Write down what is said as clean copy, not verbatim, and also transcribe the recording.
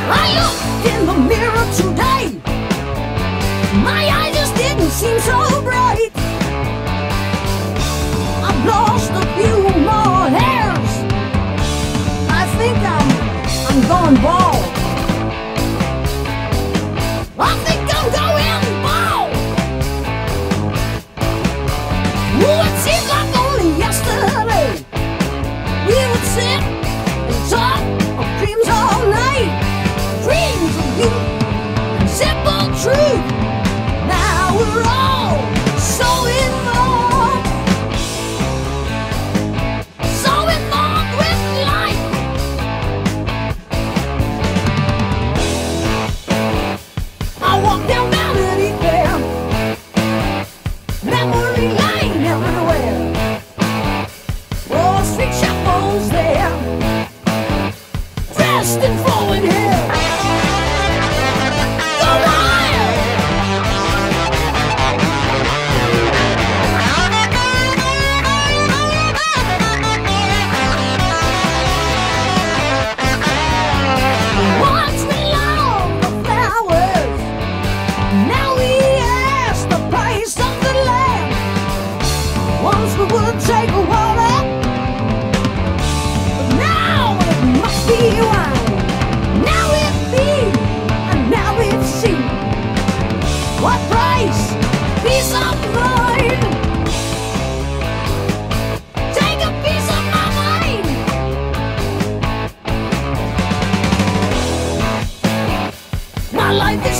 I looked in the mirror today. My eyes just didn't seem so bright. I've lost a few more hairs. I think I'm going bald. I think I'm going bald. Ooh, it seems like only yesterday we would sit and talk of dreams all night. Dreams of you and simple truth. Now we're all so involved, so involved with life. I walk down Vanity Fair, memory lane everywhere. Wall Street shuffles there, dressed in flowing hair. Go wild! Once we loved the flowers, now we ask the price of the land. Once we would take a water, but now it must be wine. Now it be, and now it see. What price? Peace of mind. Take a piece of my mind. My life is